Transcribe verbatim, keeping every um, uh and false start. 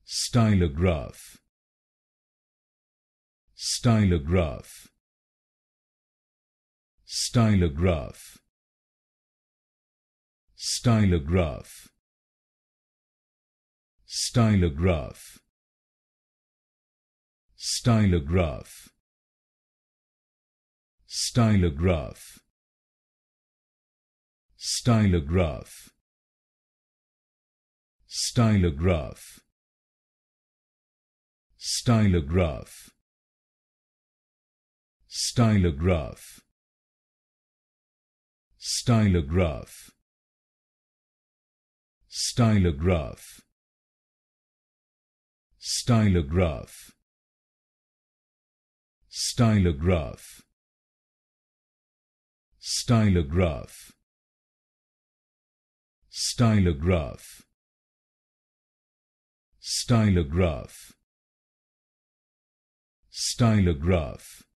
Stylograph, Stylograph, Stylograph, Stylograph, Stylograph, Stylograph, Stylograph, Stylograph, Stylograph, Stylograph, Stylograph, Stylograph, Stylograph, Stylograph, Stylograph, Stylograph, Stylograph, Stylograph, Stylograph,